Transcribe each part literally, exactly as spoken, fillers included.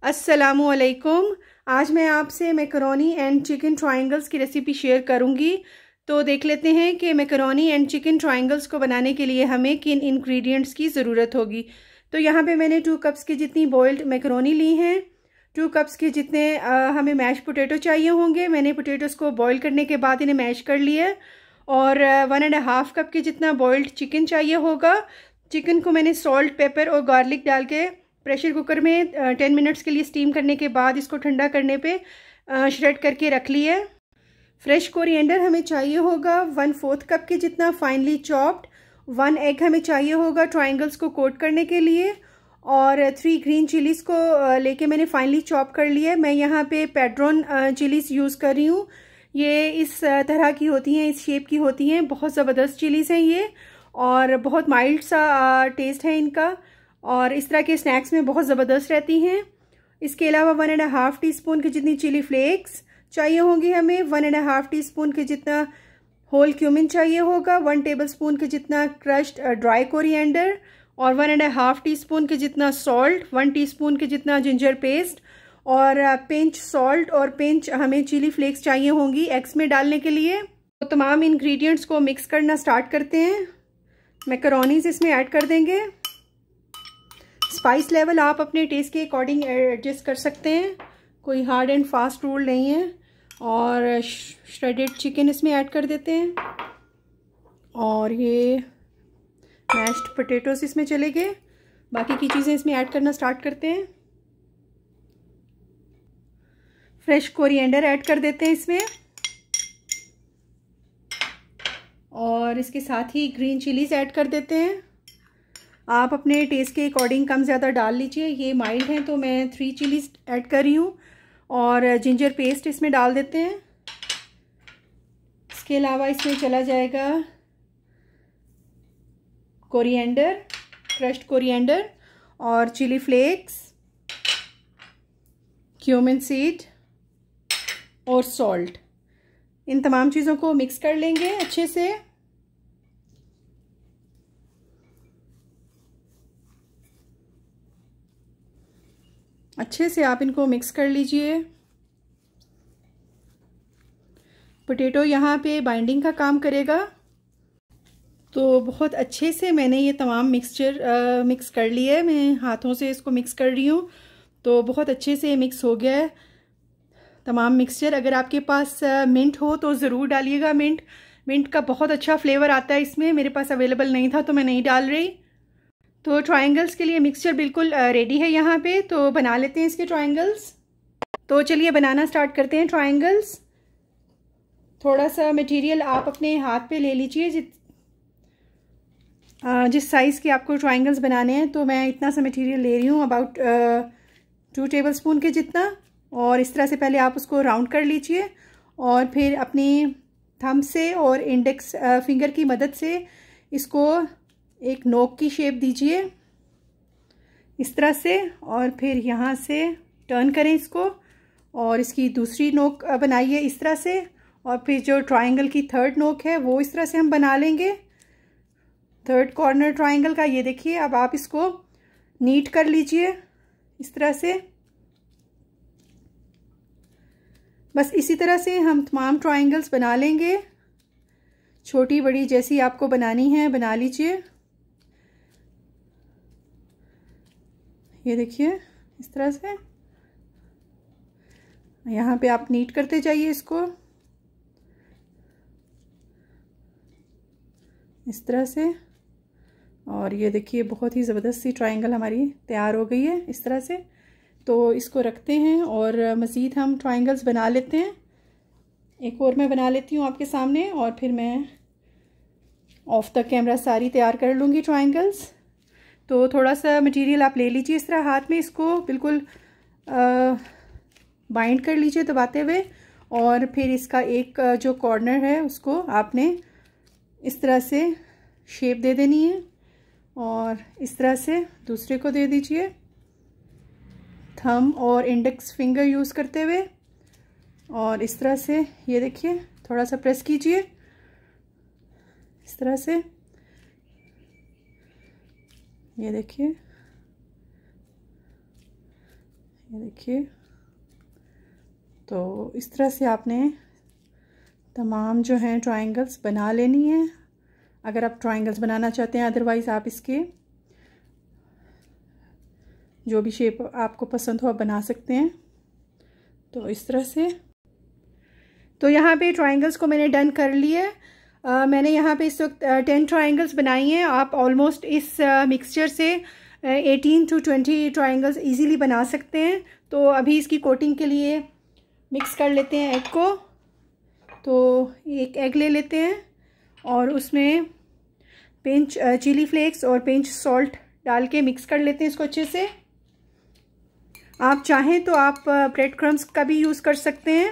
अस्सलामुअलैकुम। आज मैं आपसे मैकरोनी एंड चिकन ट्रायंगल्स की रेसिपी शेयर करूंगी। तो देख लेते हैं कि मैकरोनी एंड चिकन ट्रायंगल्स को बनाने के लिए हमें किन इंग्रेडिएंट्स की ज़रूरत होगी। तो यहाँ पे मैंने टू कप्स की जितनी बॉइल्ड मैकरोनी ली हैं, टू कप्स के जितने आ, हमें मैश पोटैटो चाहिए होंगे। मैंने पोटैटोस को बॉईल करने के बाद इन्हें मैश कर लिया। और वन एंड हाफ कप के जितना बॉइल्ड चिकन चाहिए होगा। चिकन को मैंने सॉल्ट, पेपर और गार्लिक डाल के प्रेशर कुकर में टेन मिनट्स के लिए स्टीम करने के बाद इसको ठंडा करने पे श्रेड करके रख लिया। फ्रेश कोरिएंडर हमें चाहिए होगा वन फोर्थ कप के जितना फाइनली चॉप्ड। वन एग हमें चाहिए होगा ट्रायंगल्स को कोट करने के लिए। और थ्री ग्रीन चिलीज़ को लेके मैंने फाइनली चॉप कर लिया। मैं यहाँ पे पेड्रॉन चिलीज़ यूज़ कर रही हूँ। ये इस तरह की होती हैं, इस शेप की होती हैं। बहुत ज़बरदस्त चिलीज़ हैं ये और बहुत माइल्ड सा टेस्ट है इनका और इस तरह के स्नैक्स में बहुत ज़बरदस्त रहती हैं। इसके अलावा one and half teaspoon की जितनी चिली फ्लेक्स चाहिए होंगी हमें। One and half teaspoon के जितना होल क्यूमिन चाहिए होगा। वन टेबल स्पून के जितना क्रश्ड ड्राई कोरिएंडर और one and half teaspoon के जितना सॉल्ट। वन टी स्पून के जितना जिंजर पेस्ट और पिंच सॉल्ट और पिंच हमें चिली फ्लेक्स चाहिए होंगी एग्स में डालने के लिए। तो तमाम इंग्रेडिएंट्स को मिक्स करना स्टार्ट करते हैं। मैकरोनीज इसमें ऐड कर देंगे। स्पाइस लेवल आप अपने टेस्ट के अकॉर्डिंग एडजस्ट कर सकते हैं, कोई हार्ड एंड फास्ट रूल नहीं है। और श्रेडेड चिकन इसमें ऐड कर देते हैं और ये मैश्ड पोटैटोस इसमें चले गए। बाकी की चीज़ें इसमें ऐड करना स्टार्ट करते हैं। फ्रेश कोरिएंडर ऐड कर देते हैं इसमें और इसके साथ ही ग्रीन चिलीज़ ऐड कर देते हैं। आप अपने टेस्ट के अकॉर्डिंग कम ज़्यादा डाल लीजिए। ये माइल्ड हैं तो मैं थ्री चिलीज़ ऐड कर रही हूँ और जिंजर पेस्ट इसमें डाल देते हैं। इसके अलावा इसमें चला जाएगा कोरिएंडर, क्रश्ड कोरिएंडर और चिली फ्लेक्स, क्यूमिन सीड और सॉल्ट। इन तमाम चीज़ों को मिक्स कर लेंगे अच्छे से। अच्छे से आप इनको मिक्स कर लीजिए। पोटैटो यहाँ पे बाइंडिंग का काम करेगा। तो बहुत अच्छे से मैंने ये तमाम मिक्सचर आ, मिक्स कर लिया है। मैं हाथों से इसको मिक्स कर रही हूँ तो बहुत अच्छे से मिक्स हो गया है तमाम मिक्सचर। अगर आपके पास मिंट हो तो ज़रूर डालिएगा। मिंट मिंट का बहुत अच्छा फ्लेवर आता है इसमें। मेरे पास अवेलेबल नहीं था तो मैं नहीं डाल रही। तो ट्रायंगल्स के लिए मिक्सचर बिल्कुल रेडी है यहाँ पे। तो बना लेते हैं इसके ट्रायंगल्स। तो चलिए बनाना स्टार्ट करते हैं ट्रायंगल्स। थोड़ा सा मटेरियल आप अपने हाथ पे ले लीजिए जिस जिस साइज़ के आपको ट्रायंगल्स बनाने हैं। तो मैं इतना सा मटेरियल ले रही हूँ, अबाउट टू टेबल स्पून के जितना। और इस तरह से पहले आप उसको राउंड कर लीजिए और फिर अपनी थंब से और इंडेक्स फिंगर की मदद से इसको एक नोक की शेप दीजिए इस तरह से। और फिर यहाँ से टर्न करें इसको और इसकी दूसरी नोक बनाइए इस तरह से। और फिर जो ट्रायंगल की थर्ड नोक है वो इस तरह से हम बना लेंगे, थर्ड कॉर्नर ट्रायंगल का। ये देखिए, अब आप इसको नीट कर लीजिए इस तरह से। बस इसी तरह से हम तमाम ट्रायंगल्स बना लेंगे। छोटी बड़ी जैसी आपको बनानी है बना लीजिए। ये देखिए इस तरह से। यहाँ पे आप नीट करते जाइए इसको इस तरह से। और ये देखिए बहुत ही ज़बरदस्त सी ट्रायंगल हमारी तैयार हो गई है इस तरह से। तो इसको रखते हैं और मज़ीद हम ट्रायंगल्स बना लेते हैं। एक और मैं बना लेती हूँ आपके सामने और फिर मैं ऑफ द कैमरा सारी तैयार कर लूँगी ट्रायंगल्स। तो थोड़ा सा मटेरियल आप ले लीजिए इस तरह हाथ में, इसको बिल्कुल बाइंड कर लीजिए दबाते हुए। और फिर इसका एक जो कॉर्नर है उसको आपने इस तरह से शेप दे देनी है और इस तरह से दूसरे को दे दीजिए थंब और इंडेक्स फिंगर यूज़ करते हुए। और इस तरह से ये देखिए थोड़ा सा प्रेस कीजिए इस तरह से। ये देखिए ये देखिए। तो इस तरह से आपने तमाम जो हैं ट्रायंगल्स बना लेनी है। अगर आप ट्रायंगल्स बनाना चाहते हैं, अदरवाइज़ आप इसके जो भी शेप आपको पसंद हो आप बना सकते हैं। तो इस तरह से। तो यहाँ पे ट्रायंगल्स को मैंने डन कर लिया है। मैंने यहाँ पे इस वक्त टेन ट्रायंगल्स बनाई हैं। आप ऑलमोस्ट इस मिक्सचर से eighteen to twenty triangles easily बना सकते हैं। तो अभी इसकी कोटिंग के लिए मिक्स कर लेते हैं एग को। तो एक एग ले लेते हैं और उसमें पिंच चिली फ्लेक्स और पिंच सॉल्ट डाल के मिक्स कर लेते हैं इसको अच्छे से। आप चाहें तो आप ब्रेड क्रम्स का भी यूज़ कर सकते हैं।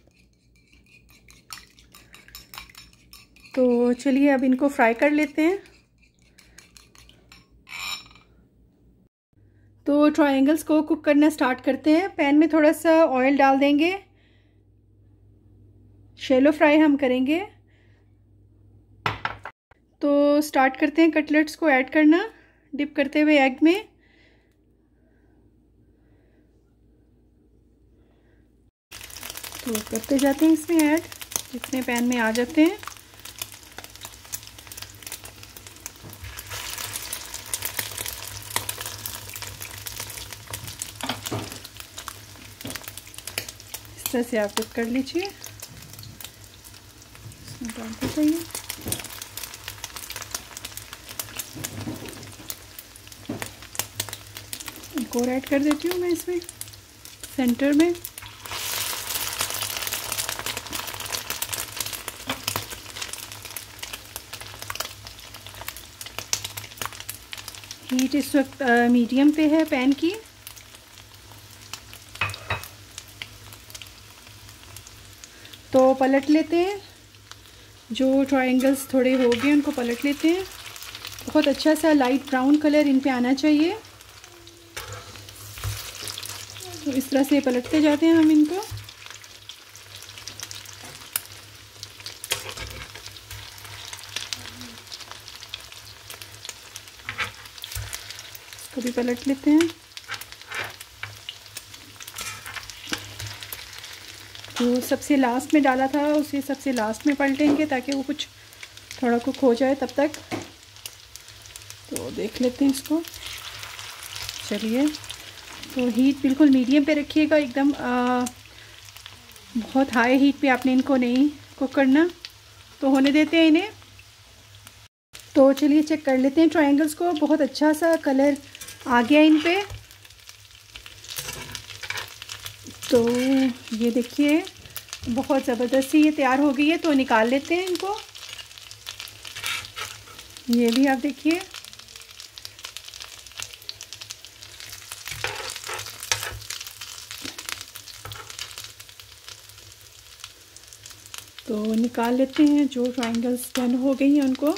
तो चलिए अब इनको फ्राई कर लेते हैं। तो ट्रायंगल्स को कुक करना स्टार्ट करते हैं। पैन में थोड़ा सा ऑयल डाल देंगे। शैलो फ्राई हम करेंगे। तो स्टार्ट करते हैं कटलेट्स को ऐड करना, डिप करते हुए एग में। तो करते जाते हैं इसमें ऐड, जितने पैन में आ जाते हैं। इस तरह से आप कुक कर लीजिए। इसमें डालते जाइए। एक और ऐड कर देती हूँ मैं इसमें सेंटर में। हीट इस वक्त मीडियम पे है पैन की। तो पलट लेते हैं। जो ट्रायंगल्स थोड़े हो गए उनको पलट लेते हैं। बहुत अच्छा सा लाइट ब्राउन कलर इन पे आना चाहिए। तो इस तरह से पलटते जाते हैं हम इनको। इसको भी पलट लेते हैं। जो सबसे लास्ट में डाला था उसे सबसे लास्ट में पलटेंगे ताकि वो कुछ थोड़ा कुक हो जाए तब तक। तो देख लेते हैं इसको। चलिए। तो हीट बिल्कुल मीडियम पे रखिएगा एकदम। आ, बहुत हाई हीट पे आपने इनको नहीं कुक करना। तो होने देते हैं इन्हें। तो चलिए चेक कर लेते हैं ट्रायंगल्स को। बहुत अच्छा सा कलर आ गया इन पे। तो ये देखिए बहुत ज़बरदस्त ये तैयार हो गई है। तो निकाल लेते हैं इनको। ये भी आप देखिए। तो निकाल लेते हैं जो ट्रायंगल्स डन हो गई हैं उनको।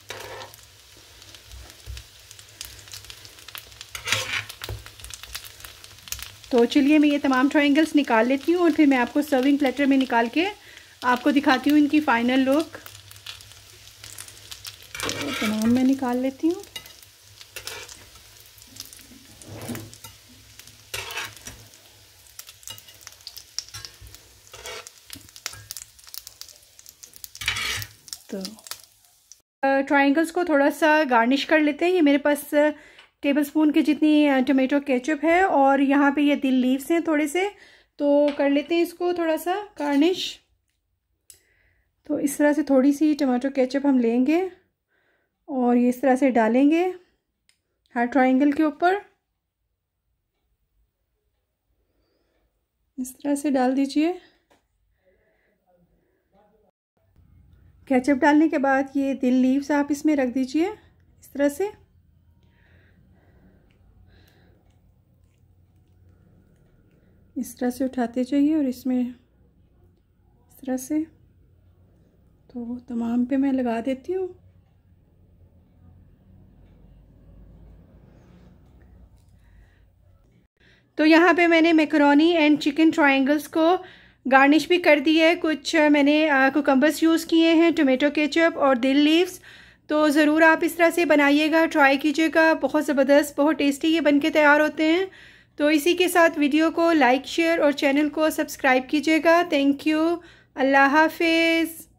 तो चलिए मैं ये तमाम ट्रायंगल्स निकाल लेती हूँ और फिर मैं आपको सर्विंग प्लेटर में निकाल के आपको दिखाती हूँ इनकी फ़ाइनल लुक। तो तमाम मैं निकाल लेती हूँ। तो ट्रायंगल्स को थोड़ा सा गार्निश कर लेते हैं। ये मेरे पास टेबलस्पून की जितनी टोमेटो केचप है और यहाँ पे ये दिल लीव्स हैं थोड़े से। तो कर लेते हैं इसको थोड़ा सा गार्निश। तो इस तरह से थोड़ी सी टोमेटो केचप हम लेंगे और ये इस तरह से डालेंगे हर ट्रायंगल के ऊपर। इस तरह से डाल दीजिए। केचप डालने के बाद ये दिल लीव्स आप इसमें रख दीजिए इस तरह से। इस तरह से उठाते जाइए और इसमें इस तरह से। तो तमाम पे मैं लगा देती हूँ। तो यहाँ पे मैंने मैकरोनी एंड चिकन ट्रायंगल्स को गार्निश भी कर दी है। कुछ मैंने कुकम्बर्स यूज़ किए हैं, टोमेटो केचप और दिल लीव्स। तो ज़रूर आप इस तरह से बनाइएगा, ट्राई कीजिएगा। बहुत ज़बरदस्त, बहुत टेस्टी ये बनके तैयार होते हैं। तो इसी के साथ वीडियो को लाइक शेयर और चैनल को सब्सक्राइब कीजिएगा। Thank you. अल्लाह हाफिज़।